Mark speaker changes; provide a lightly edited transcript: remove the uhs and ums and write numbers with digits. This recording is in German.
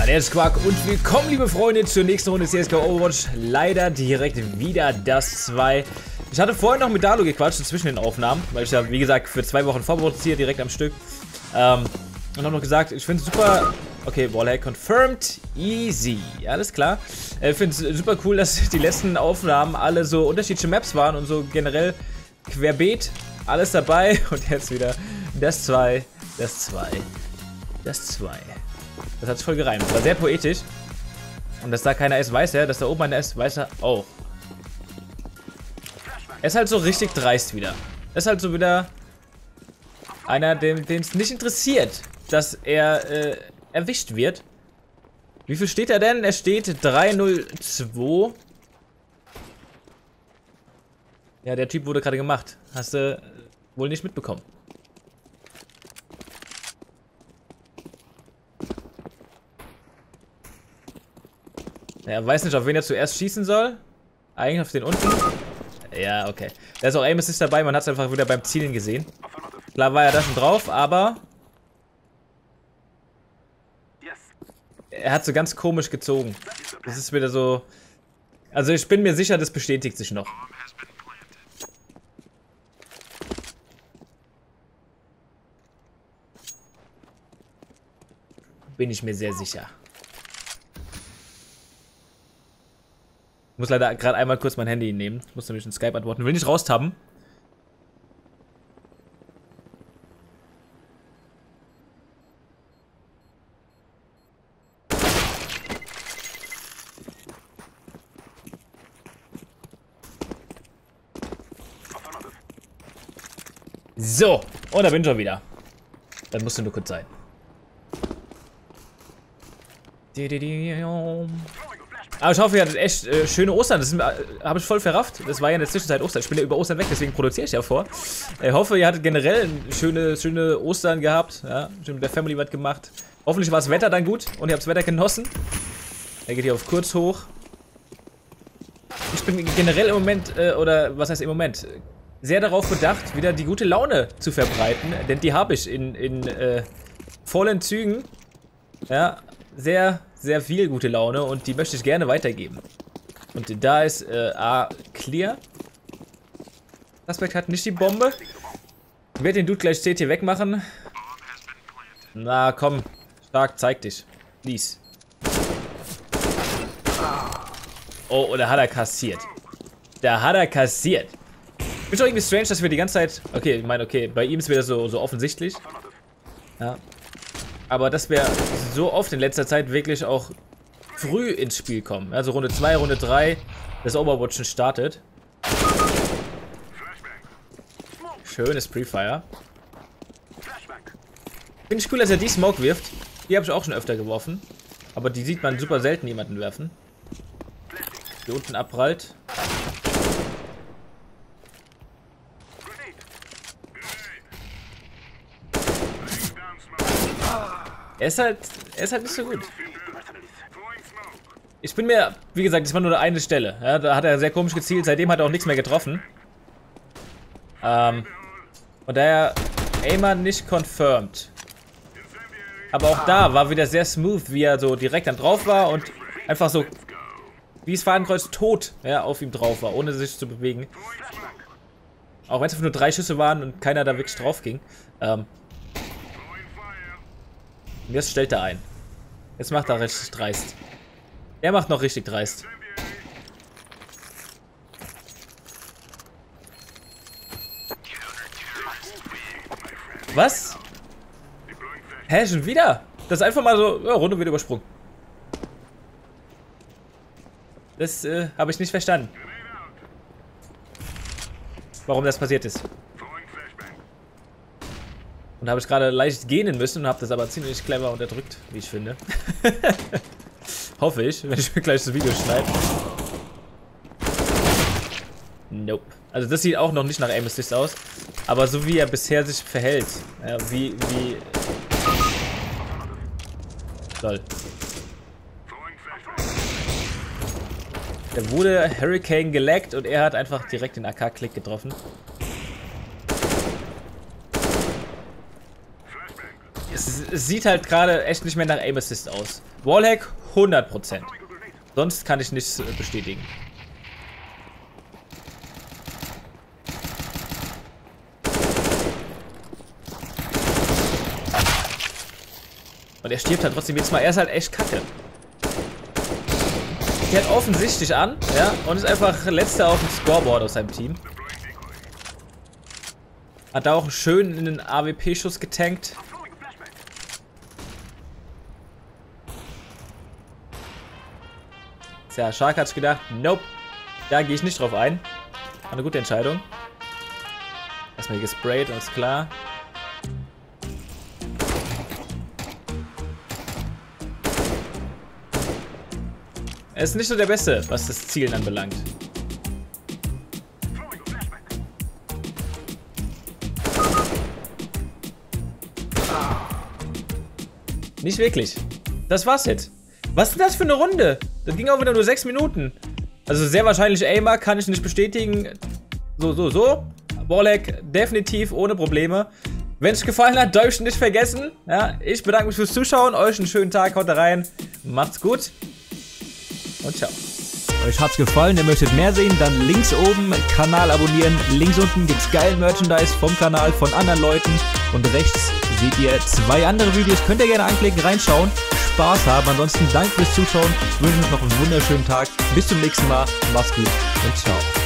Speaker 1: Ja, der ist Quark und willkommen, liebe Freunde, zur nächsten Runde CSGO Overwatch. Leider direkt wieder das 2. Ich hatte vorhin noch mit Dalu gequatscht zwischen den Aufnahmen, weil ich ja, wie gesagt, für 2 Wochen vorproduziere, direkt am Stück. Und habe noch gesagt, ich finde es super. Okay, Wallhack confirmed. Easy. Alles klar. Ich finde es super cool, dass die letzten Aufnahmen alle so unterschiedliche Maps waren und so generell querbeet. Alles dabei. Und jetzt wieder das 2, das 2, das 2. Das hat sich voll gereimt. Das war sehr poetisch. Und dass da keiner ist, weiß er. Dass da oben einer ist, weiß er auch. Er ist halt so richtig dreist wieder. Er ist halt so wieder einer, den es nicht interessiert, dass er erwischt wird. Wie viel steht er denn? Er steht 302. Ja, der Typ wurde gerade gemacht. Hast du wohl nicht mitbekommen. Er weiß nicht, auf wen er zuerst schießen soll. Eigentlich auf den unten. Ja, okay. Da ist auch Aim Assist dabei, man hat es einfach wieder beim Zielen gesehen. Klar war er da schon drauf, aber er hat so ganz komisch gezogen. Das ist wieder so. Also ich bin mir sicher, das bestätigt sich noch. Bin ich mir sehr sicher. Ich muss leider gerade einmal kurz mein Handy nehmen. Ich muss nämlich in Skype antworten. Will nicht raustappen. So, und da bin ich schon wieder. Dann musst du nur kurz sein. Aber ich hoffe, ihr hattet echt schöne Ostern. Das habe ich voll verrafft. Das war ja in der Zwischenzeit Ostern. Ich bin ja über Ostern weg, deswegen produziere ich ja vor. Ich hoffe, ihr hattet generell schöne Ostern gehabt. Ja, schön mit der Family was gemacht. Hoffentlich war das Wetter dann gut und ihr habt das Wetter genossen. Er geht hier auf kurz hoch. Ich bin generell im Moment, oder was heißt im Moment, sehr darauf bedacht, wieder die gute Laune zu verbreiten. Denn die habe ich in vollen Zügen. Ja, sehr viel gute Laune und die möchte ich gerne weitergeben. Und da ist A clear. Aspekt hat nicht die Bombe. Ich werde den Dude gleich CT wegmachen. Na komm, stark, zeig dich. Please. Oh, da hat er kassiert. Da hat er kassiert. Ist doch irgendwie strange, dass wir die ganze Zeit. Okay, ich meine, okay, bei ihm ist wieder so offensichtlich. Ja. Aber dass wir so oft in letzter Zeit wirklich auch früh ins Spiel kommen. Also Runde 2, Runde 3, das Overwatch schon startet. Schönes Pre-Fire. Finde ich cool, dass er die Smoke wirft. Die habe ich auch schon öfter geworfen. Aber die sieht man super selten jemanden werfen. Hier unten abprallt. Er ist halt nicht so gut. Ich bin mir, wie gesagt, das war nur eine Stelle. Ja, da hat er sehr komisch gezielt, seitdem hat er auch nichts mehr getroffen. Von daher, Aimer nicht confirmed. Aber auch da war wieder sehr smooth, wie er so direkt dann drauf war und einfach so, wie das Fadenkreuz tot, ja, auf ihm drauf war, ohne sich zu bewegen. Auch wenn es nur 3 Schüsse waren und keiner da wirklich drauf ging. Und jetzt stellt er ein. Jetzt macht er richtig dreist. Er macht noch richtig dreist. Was? Hä, schon wieder? Das ist einfach mal so, ja, Runde wird übersprungen. Das habe ich nicht verstanden. Warum das passiert ist. Und habe ich gerade leicht gähnen müssen und habe das aber ziemlich clever unterdrückt, wie ich finde. Hoffe ich, wenn ich mir gleich das Video schneide. Nope. Also das sieht auch noch nicht nach Aim Assist aus. Aber so wie er bisher sich verhält. Ja, wie... Toll. Da wurde Hurricane gelaggt und er hat einfach direkt den AK-Klick getroffen. Es sieht halt gerade echt nicht mehr nach Aim Assist aus. Wallhack 100%. Sonst kann ich nichts bestätigen. Und er stirbt halt trotzdem jetzt mal. Er ist halt echt kacke. Fährt offensichtlich an, ja, und ist einfach letzter auf dem Scoreboard aus seinem Team. Hat da auch schön in den AWP-Schuss getankt. Tja, Shark hat sich gedacht, nope, da gehe ich nicht drauf ein. War eine gute Entscheidung. Erstmal hier gesprayt, alles klar. Er ist nicht so der Beste, was das Zielen anbelangt. Nicht wirklich. Das war's jetzt. Was ist denn das für eine Runde? Das ging auch wieder nur 6 Minuten. Also sehr wahrscheinlich Aimer, kann ich nicht bestätigen. So. Wallhack definitiv ohne Probleme. Wenn es euch gefallen hat, Däumchen nicht vergessen. Ja, ich bedanke mich fürs Zuschauen. Euch einen schönen Tag. Haut rein. Macht's gut. Und ciao.
Speaker 2: Euch hat's gefallen, ihr möchtet mehr sehen, dann links oben Kanal abonnieren. Links unten gibt's geilen Merchandise vom Kanal, von anderen Leuten. Und rechts seht ihr 2 andere Videos. Könnt ihr gerne anklicken, reinschauen. Spaß haben. Ansonsten danke fürs Zuschauen. Ich wünsche euch noch einen wunderschönen Tag. Bis zum nächsten Mal. Macht's gut und ciao.